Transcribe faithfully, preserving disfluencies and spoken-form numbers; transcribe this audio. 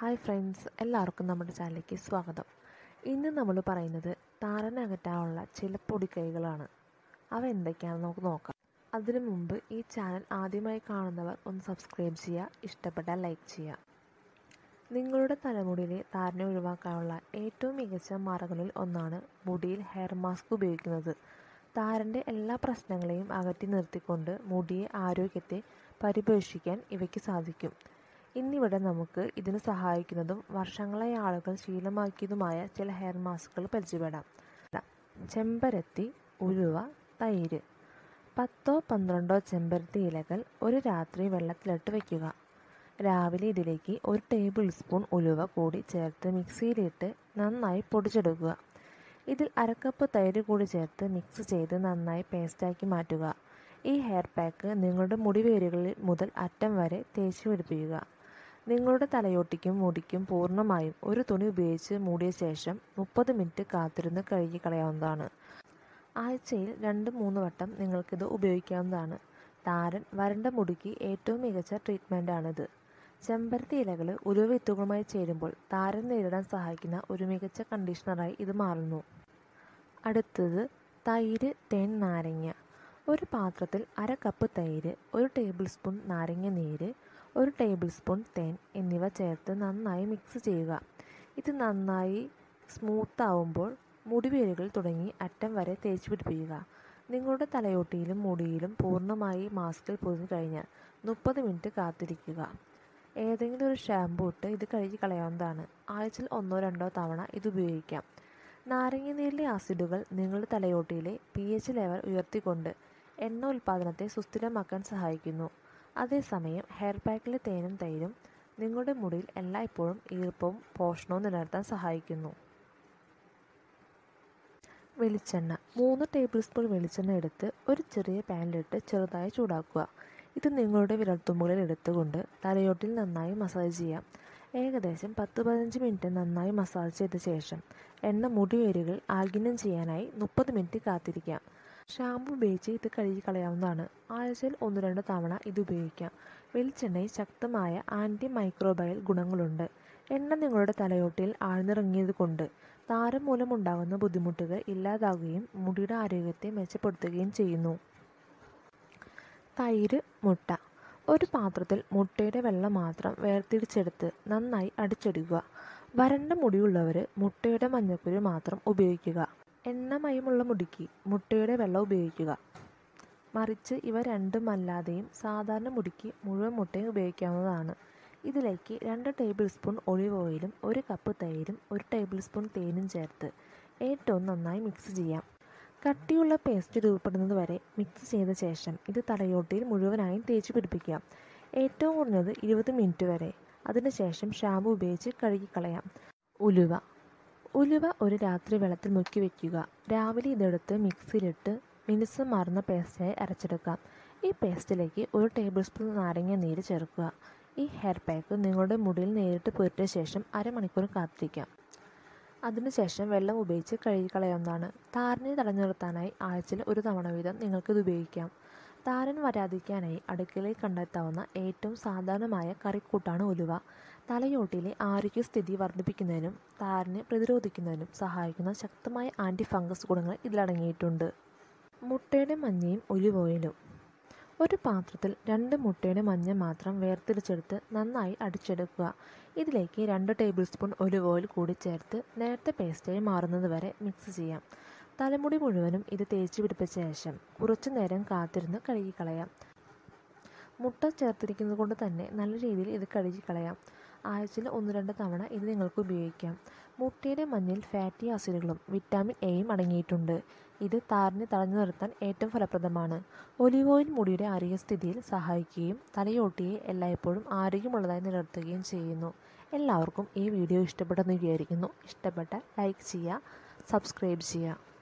Hi friends, എല്ലാവർക്കും നമ്മുടെ ചാനലിലേക്ക് സ്വാഗതം. ഇന്ന് നമ്മൾ പറയുന്നത് താരനകറ്റാനുള്ള ചില പൊടിക്കൈകളാണ്. അവ എന്തൊക്കെയാണെന്ന് നമുക്ക് നോക്കാം. അതിനു മുമ്പ് ഈ ചാനൽ ആദ്യമായി കാണുന്നവർ ഒന്ന് സബ്സ്ക്രൈബ് ചെയ്യുക, ഇഷ്ടപ്പെട്ടാൽ ലൈക്ക് ചെയ്യുക. നിങ്ങളുടെ തലമുടിയിലെ താരനെ ഒഴിവാക്കാനുള്ള ഏറ്റവും മികച്ച മാർഗ്ഗങ്ങളിൽ ഒന്നാണ് മുടിയിൽ ഹെയർ മാസ്ക് ഉപയോഗിക്കുന്നത്. താരൻ്റെ എല്ലാ പ്രശ്നങ്ങളെയും അകറ്റി നിർത്തിക്കൊണ്ട് മുടിയെ ആരോഗ്യത്തെ പരിപോഷിപ്പിക്കാൻ ഇവയ്ക്ക് സാധിക്കും. ഇന്നിവിടെ നമുക്ക് ഇതിന് സഹായിക്കുന്നതും വർഷങ്ങളായി ആളുകൾ ശീലമാക്കിയതുമായ ചില ഹെയർ മാസ്കുകൾ പരിചയപ്പെടാം. ചെമ്പരത്തി, ഉലുവ, തൈര്. പത്തോ പന്ത്രണ്ടോ ചെമ്പരത്തി ഇലകൾ ഒരു രാത്രി വെള്ളത്തിലിട്ട് വയ്ക്കുക. രാവിലെ ഇതിലേക്ക് ഒരു ടേബിൾ സ്പൂൺ ഉലുവ കൂടി ചേർത്ത് മിക്സിയിലിട്ട് നന്നായി പൊടിച്ചെടുക്കുക. ഇതിൽ അരക്കപ്പ് തൈര് കൂടി ചേർത്ത് മിക്സ് ചെയ്ത് നന്നായി പേസ്റ്റാക്കി മാറ്റുക. ഈ ഹെയർ പാക്ക് നിങ്ങളുടെ മുടിവേരുകളിൽ മുതൽ അറ്റം വരെ തേച്ച് പിടിപ്പിക്കുക. നിങ്ങളുടെ തലയോട്ടിക്കും മുടിക്കും പൂർണ്ണമായും ഒരു തുണി ഉപയോഗിച്ച് മൂടിയ ശേഷം മുപ്പത് മിനിറ്റ് കാത്തിരുന്ന് കഴുകി കളയാവുന്നതാണ്. ആഴ്ചയിൽ രണ്ട് മൂന്ന് വട്ടം നിങ്ങൾക്കിത് ഉപയോഗിക്കാവുന്നതാണ്. താരൻ വരണ്ട മുടിക്ക് ഏറ്റവും മികച്ച ട്രീറ്റ്മെൻറ്റാണിത്. ചെമ്പരത്തി ഇലകൾ ഉലുവ വിത്തുകളുമായി ചേരുമ്പോൾ താരൻ നേരിടാൻ സഹായിക്കുന്ന ഒരു മികച്ച കണ്ടീഷണറായി ഇത് മാറുന്നു. അടുത്തത് തൈര്, തേൻ, നാരങ്ങ. ഒരു പാത്രത്തിൽ അര കപ്പ് തൈര്, ഒരു ടേബിൾ സ്പൂൺ നാരങ്ങ നീര്, ഒരു ടേബിൾ സ്പൂൺ തേൻ എന്നിവ ചേർത്ത് നന്നായി മിക്സ് ചെയ്യുക. ഇത് നന്നായി സ്മൂത്ത് ആവുമ്പോൾ മുടിവേരുകൾ തുടങ്ങി അറ്റം വരെ തേച്ച് പിടിപ്പിക്കുക. നിങ്ങളുടെ തലയോട്ടിയിലും മുടിയിലും പൂർണ്ണമായി മാസ്കിൽ പൊതിഞ്ഞു കഴിഞ്ഞാൽ മുപ്പത് മിനിറ്റ് കാത്തിരിക്കുക. ഏതെങ്കിലും ഒരു ഷാമ്പൂ ഇട്ട് ഇത് കഴുകി കളയാവുന്നതാണ്. ആഴ്ചയിൽ ഒന്നോ രണ്ടോ തവണ ഇത് ഉപയോഗിക്കാം. നാരങ്ങനീരിലെ ആസിഡുകൾ നിങ്ങളുടെ തലയോട്ടിയിലെ പി എച്ച് ലെവൽ ഉയർത്തിക്കൊണ്ട് എണ്ണ ഉൽപ്പാദനത്തെ സുസ്ഥിരമാക്കാൻ സഹായിക്കുന്നു. അതേസമയം ഹെയർ പാക്കിലെ തേനും തൈരും നിങ്ങളുടെ മുടിയിൽ എല്ലായ്പ്പോഴും ഈർപ്പവും പോഷണവും നിലനിർത്താൻ സഹായിക്കുന്നു. വെളിച്ചെണ്ണ. മൂന്ന് ടേബിൾ സ്പൂൺ വെളിച്ചെണ്ണ എടുത്ത് ഒരു ചെറിയ പാനിലിട്ട് ചെറുതായി ചൂടാക്കുക. ഇത് നിങ്ങളുടെ വിരൽത്തുമ്പുകളിൽ എടുത്തുകൊണ്ട് തലയോട്ടിൽ നന്നായി മസാജ് ചെയ്യാം. ഏകദേശം പത്ത് പതിനഞ്ച് മിനിറ്റ് നന്നായി മസാജ് ചെയ്ത ശേഷം എണ്ണ മുടിവേരുകൾ ആഗിരണം ചെയ്യാനായി മുപ്പത് മിനിറ്റ് കാത്തിരിക്കാം. ഷാമ്പു ഉപയോഗിച്ച് ഇത് കഴുകി കളയാവുന്നതാണ്. ആഴ്ചയിൽ ഒന്ന് രണ്ട് തവണ ഇത് ഉപയോഗിക്കാം. വെളിച്ചെണ്ണയിൽ ശക്തമായ ആൻറ്റി മൈക്രോബയൽ ഗുണങ്ങളുണ്ട്. എണ്ണ നിങ്ങളുടെ തലയോട്ടിയിൽ ആഴ്ന്നിറങ്ങിയത് കൊണ്ട് താരം മൂലമുണ്ടാകുന്ന ബുദ്ധിമുട്ടുകൾ ഇല്ലാതാകുകയും മുടിയുടെ ആരോഗ്യത്തെ മെച്ചപ്പെടുത്തുകയും ചെയ്യുന്നു. തൈര്, മുട്ട. ഒരു പാത്രത്തിൽ മുട്ടയുടെ വെള്ള മാത്രം വേർതിരിച്ചെടുത്ത് നന്നായി അടിച്ചെടുക്കുക. വരണ്ട മുടിയുള്ളവർ മുട്ടയുടെ മഞ്ഞക്കുരു മാത്രം ഉപയോഗിക്കുക. എണ്ണമയമുള്ള മുടിക്ക് മുട്ടയുടെ വെള്ളം ഉപയോഗിക്കുക. മറിച്ച് ഇവ രണ്ടുമല്ലാതെയും സാധാരണ മുടിക്ക് മുഴുവൻ മുട്ടയും ഉപയോഗിക്കാവുന്നതാണ്. ഇതിലേക്ക് രണ്ട് ടേബിൾ സ്പൂൺ ഒലിവ് ഓയിലും ഒരു കപ്പ് തൈരും ഒരു ടേബിൾ സ്പൂൺ തേനും ചേർത്ത് ഏറ്റവും നന്നായി മിക്സ് ചെയ്യാം. കട്ടിയുള്ള പേസ്റ്റ് രൂപപ്പെടുന്നത് വരെ മിക്സ് ചെയ്ത ശേഷം ഇത് തലയോട്ടിയിൽ മുഴുവനായും തേച്ച് പിടിപ്പിക്കാം. ഏറ്റവും കുറഞ്ഞത് ഇരുപത് മിനിറ്റ് വരെ. അതിനുശേഷം ഷാമ്പു ഉപയോഗിച്ച് കഴുകിക്കളയാം. ഉലുവ. ഉലുവ ഒരു രാത്രി വെള്ളത്തിൽ മുക്കി വയ്ക്കുക. രാവിലെ ഇതെടുത്ത് മിക്സിയിലിട്ട് മിനുസം മാറുന്ന പേസ്റ്റായി അരച്ചെടുക്കാം. ഈ പേസ്റ്റിലേക്ക് ഒരു ടേബിൾ സ്പൂൺ നാരങ്ങ നീര് ചേർക്കുക. ഈ ഹെയർ പാക്ക് നിങ്ങളുടെ മുടിയിൽ നേരിട്ട് പുരട്ടിയ ശേഷം അരമണിക്കൂർ കാത്തിരിക്കാം. അതിനുശേഷം വെള്ളം ഉപയോഗിച്ച് കഴുകിക്കളയാവുന്നതാണ്. താരനെ തടഞ്ഞു നിർത്താനായി ആഴ്ചയിൽ ഒരു തവണ വീതം നിങ്ങൾക്കിത് ഉപയോഗിക്കാം. താരൻ വരാതിരിക്കാനായി അടുക്കളയിൽ കണ്ടെത്താവുന്ന ഏറ്റവും സാധാരണമായ കറിക്കൂട്ടാണ് ഉലുവ. തലയോട്ടിയിലെ ആരോഗ്യസ്ഥിതി വർദ്ധിപ്പിക്കുന്നതിനും താരനെ പ്രതിരോധിക്കുന്നതിനും സഹായിക്കുന്ന ശക്തമായ ആൻറ്റി ഫംഗസ് ഗുണങ്ങൾ ഇതിലടങ്ങിയിട്ടുണ്ട്. മുട്ടയുടെ മഞ്ഞയും ഒലിവ് ഓയിലും. ഒരു പാത്രത്തിൽ രണ്ട് മുട്ടയുടെ മഞ്ഞ മാത്രം വേർതിരിച്ചെടുത്ത് നന്നായി അടിച്ചെടുക്കുക. ഇതിലേക്ക് രണ്ട് ടേബിൾ സ്പൂൺ ഒലിവ് ഓയിൽ കൂടി ചേർത്ത് നേരത്തെ പേസ്റ്റായി മാറുന്നത് വരെ മിക്സ് ചെയ്യാം. തലമുടി മുഴുവനും ഇത് തേച്ച് പിടിപ്പിച്ച ശേഷം കുറച്ചു നേരം കാത്തിരുന്ന് കഴുകിക്കളയാം. മുട്ട ചേർത്തിരിക്കുന്നത് കൊണ്ട് തന്നെ നല്ല രീതിയിൽ ഇത് കഴുകിക്കളയാം. ആഴ്ചയിൽ ഒന്ന് രണ്ട് തവണ ഇത് നിങ്ങൾക്ക് ഉപയോഗിക്കാം. മുട്ടയുടെ മഞ്ഞയിൽ ഫാറ്റി ആസിഡുകളും വിറ്റാമിൻ എയും അടങ്ങിയിട്ടുണ്ട്. ഇത് താരനെ തടഞ്ഞു നിർത്താൻ ഏറ്റവും ഫലപ്രദമാണ്. ഒലിവ് ഓയിൽ മുടിയുടെ ആരോഗ്യസ്ഥിതിയിൽ സഹായിക്കുകയും തലയോട്ടിയെ എല്ലായ്പ്പോഴും ആരോഗ്യമുള്ളതായി നിലനിർത്തുകയും ചെയ്യുന്നു. എല്ലാവർക്കും ഈ വീഡിയോ ഇഷ്ടപ്പെട്ടെന്ന് വിചാരിക്കുന്നു. ഇഷ്ടപ്പെട്ടാൽ ലൈക്ക് ചെയ്യുക, സബ്സ്ക്രൈബ് ചെയ്യുക.